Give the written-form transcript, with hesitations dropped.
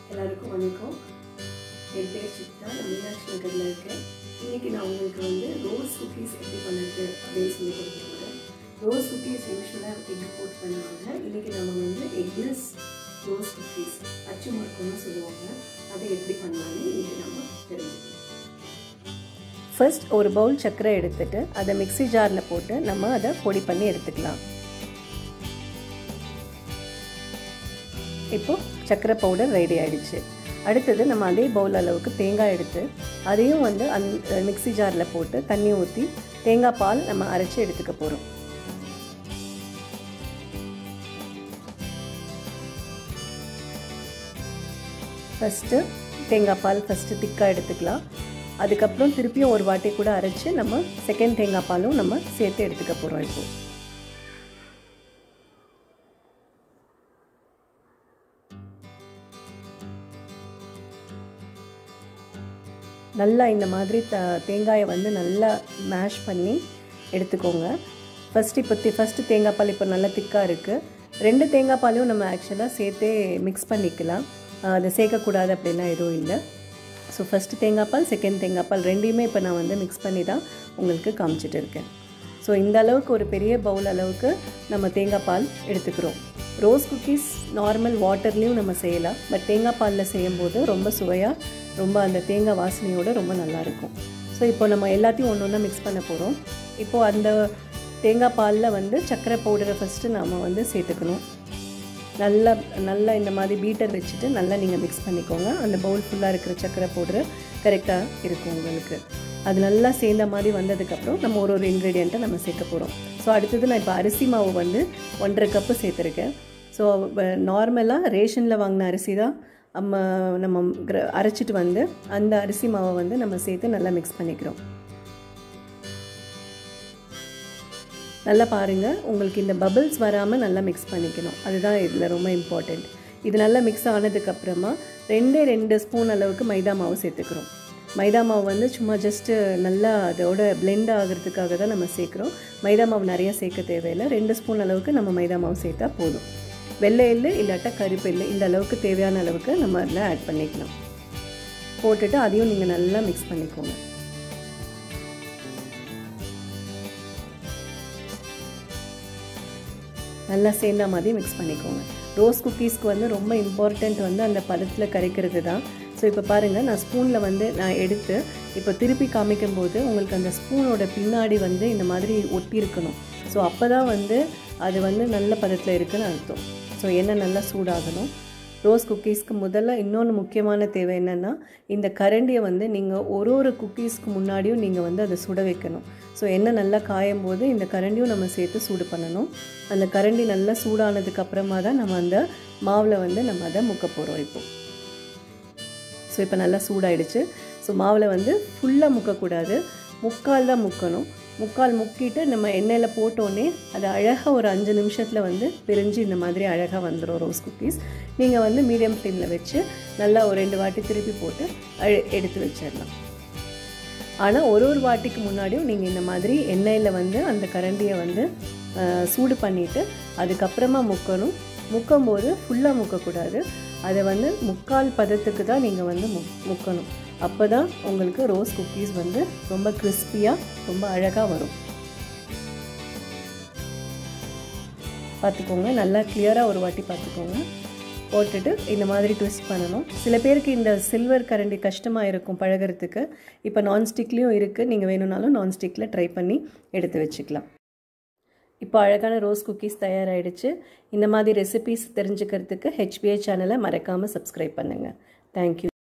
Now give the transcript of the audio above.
எல்லாருக்கும் வணக்கம். என் பேர் சித்ரா. நான் மீனாட்சி நகரில் இருக்கேன். இன்றைக்கி நான் உங்களுக்கு ரோஸ் குக்கீஸ் எப்படி பண்ணுறது அப்படின்னு சொல்லி கொடுத்துருக்கேன். ரோஸ் குக்கீஸ் யூஸ்வலாக எக் போட்டு பண்ணுவாங்க. இன்றைக்கி நம்ம எக்லெஸ் ரோஸ் குக்கீஸ் அச்சு முறுக்குன்னு சொல்லுவாங்க. அதை எப்படி பண்ணலான்னு இன்றைக்கி நம்ம தெரிஞ்சுக்கலாம். ஃபர்ஸ்ட் ஒரு பவுல் சர்க்கரை எடுத்துட்டு அதை மிக்ஸி ஜாரில் போட்டு நம்ம அதை பொடி பண்ணி எடுத்துக்கலாம். இப்போது சர்க்கரை பவுடர் ரெடி ஆகிடுச்சு. அடுத்தது நம்ம அதே பவுல் அளவுக்கு தேங்காய் எடுத்து அதையும் அந்த மிக்ஸி ஜாரில் போட்டு தண்ணி ஊற்றி தேங்காய் பால் நம்ம அரைச்சி எடுத்துக்க போகிறோம். ஃபஸ்ட்டு தேங்காய் பால் திக்காக எடுத்துக்கலாம். அதுக்கப்புறம் திருப்பியும் ஒரு வாட்டி கூட அரைச்சி நம்ம செகண்ட் தேங்காய் பாலும் நம்ம சேர்த்து எடுத்துக்க போகிறோம். இப்போது நல்லா இந்த மாதிரி தேங்காயை நல்லா மேஷ் பண்ணி எடுத்துக்கோங்க. ஃபஸ்ட்டு தேங்காய் பால் இப்போ நல்லா திக்காக இருக்குது. 2 தேங்காய் பாலையும் நம்ம ஆக்சுவலாக சேர்த்தே மிக்ஸ் பண்ணிக்கலாம். அதை சேர்க்கக்கூடாது அப்படின்னா எதுவும் இல்லை. ஸோ ஃபஸ்ட்டு தேங்காய் பால், செகண்ட் தேங்காய் பால் ரெண்டையுமே இப்போ நான் மிக்ஸ் பண்ணி தான் உங்களுக்கு காமிச்சிட்டு இருக்கேன். ஸோ இந்த அளவுக்கு ஒரு பெரிய பவுல் அளவுக்கு நம்ம தேங்காய் பால் எடுத்துக்கிறோம். ரோஸ் குக்கீஸ் நார்மல் வாட்டர்லேயும் நம்ம செய்யலாம். பட் தேங்காய் பாலில் செய்யும்போது ரொம்ப சுவையாக, ரொம்ப அந்த தேங்காய் வாசனையோடு ரொம்ப நல்லாயிருக்கும். ஸோ இப்போ நம்ம எல்லாத்தையும் ஒன்று ஒன்றா மிக்ஸ் பண்ண போகிறோம். இப்போது அந்த தேங்காய் பாலில் சர்க்கரை பவுடரை ஃபஸ்ட்டு நம்ம சேர்த்துக்கணும். நல்லா இந்த மாதிரி பீட்டர் வச்சுட்டு நல்லா நீங்கள் மிக்ஸ் பண்ணிக்கோங்க. அந்த பவுல் ஃபுல்லாக இருக்கிற சர்க்கரை பவுடரு கரெக்டாக இருக்கும் உங்களுக்கு. அது நல்லா சேர்ந்த மாதிரி வந்ததுக்கப்புறம் நம்ம ஒரு இன்க்ரீடியண்ட்டை நம்ம சேர்க்க போகிறோம். ஸோ அடுத்தது நான் இப்போ அரிசி மாவு 1.5 கப்பு சேர்த்துருக்கேன். ஸோ நார்மலாக ரேஷனில் வாங்கின அரிசி தான் நம்ம அரைச்சிட்டு அந்த அரிசி மாவை நம்ம சேர்த்து நல்லா மிக்ஸ் பண்ணிக்கிறோம். நல்லா பாருங்கள், உங்களுக்கு இந்த பபிள்ஸ் வராமல் நல்லா மிக்ஸ் பண்ணிக்கணும். அதுதான் இதில் ரொம்ப இம்பார்ட்டண்ட். இது நல்லா மிக்ஸ் ஆனதுக்கப்புறமா 2 ஸ்பூன் அளவுக்கு மைதா மாவு சேர்த்துக்கிறோம். மைதா மாவு சும்மா ஜஸ்ட்டு நல்லா அதோட பிளெண்ட் ஆகிறதுக்காக தான் நம்ம சேர்க்குறோம். மைதா மாவு நிறையா சேர்க்க தேவையில்லை. 2 ஸ்பூன் அளவுக்கு நம்ம மைதா மாவு சேர்த்தா போதும். வெள்ளை எள்ளு இல்லாட்டா கருப்பு எள்ளு இந்த அளவுக்கு தேவையான அளவுக்கு நம்ம அதில் ஆட் பண்ணிக்கலாம். போட்டுட்டு அதையும் நீங்கள் நல்லா மிக்ஸ் பண்ணிக்கோங்க. நல்லா சேர்ந்த மாதிரி மிக்ஸ் பண்ணிக்கோங்க. ரோஸ் குக்கீஸ்க்கு ரொம்ப இம்பார்ட்டண்ட் அந்த பதத்தில் கரைக்கிறது தான். ஸோ இப்போ பாருங்கள், நான் ஸ்பூனில் நான் எடுத்து இப்போ திருப்பி காமிக்கும்போது உங்களுக்கு அந்த ஸ்பூனோட பின்னாடி இந்த மாதிரி ஒட்டி இருக்கணும். ஸோ அப்போ தான் அது நல்ல பதத்தில் இருக்குதுன்னு அர்த்தம். ஸோ எண்ணெய் நல்லா சூடாகணும். ரோஸ் குக்கீஸ்க்கு முதல்ல இன்னொன்று முக்கியமான தேவை என்னென்னா, இந்த கரண்டியை நீங்கள் ஒரு குக்கீஸ்க்கு முன்னாடியும் நீங்கள் அதை சுட வைக்கணும். ஸோ எண்ணெய் நல்லா காயும் போது இந்த கரண்டியும் நம்ம சேர்த்து சூடு பண்ணணும். அந்த கரண்டி நல்லா சூடானதுக்கு அப்புறமா தான் நம்ம அந்த மாவில் நம்ம அதை முக்க போகிறோம். இப்போது ஸோ இப்போ நல்லா சூடாயிடுச்சு. ஸோ மாவில் ஃபுல்லாக முக்கக்கூடாது, முக்கால் தான் முக்கணும். முக்கால் முக்கிட்டு நம்ம எண்ணெயில் போட்டோன்னே அது அழகாக ஒரு 5 நிமிஷத்தில் பிரிஞ்சு இந்த மாதிரி அழகாக வந்துடும் ரோஸ் குக்கீஸ். நீங்கள் மீடியம் ஃப்ளேமில் வச்சு நல்லா ஒரு 2 வாட்டி திருப்பி போட்டு எடுத்து வச்சிடலாம். ஆனால் ஒரு வாட்டிக்கு முன்னாடியும் நீங்கள் இந்த மாதிரி எண்ணெயில் அந்த கரண்டியை சூடு பண்ணிவிட்டு அதுக்கப்புறமா முக்கணும். முக்கும்போது ஃபுல்லாக முக்கக்கூடாது. அதை முக்கால் பதத்துக்கு தான் நீங்கள் முக்கணும். அப்போ தான் உங்களுக்கு ரோஸ் குக்கீஸ் ரொம்ப கிறிஸ்பியாக ரொம்ப அழகாக வரும். பார்த்துக்கோங்க, நல்லா கிளியராக ஒரு வாட்டி பார்த்துக்கோங்க. போட்டுட்டு இந்த மாதிரி ட்விஸ்ட் பண்ணணும். சில பேருக்கு இந்த சில்வர் கரண்டி கஷ்டமாக இருக்கும் பழகிறதுக்கு. இப்போ நான்ஸ்டிக்லேயும் இருக்குது. நீங்கள் வேணும்னாலும் நான்ஸ்டிக்கில் ட்ரை பண்ணி எடுத்து வச்சுக்கலாம். இப்போ அழகான ரோஸ் குக்கீஸ் தயாராகிடுச்சு. இந்த மாதிரி ரெசிபீஸ் தெரிஞ்சுக்கிறதுக்கு HBA சேனலை மறக்காமல் சப்ஸ்கிரைப் பண்ணுங்கள். தேங்க்யூ.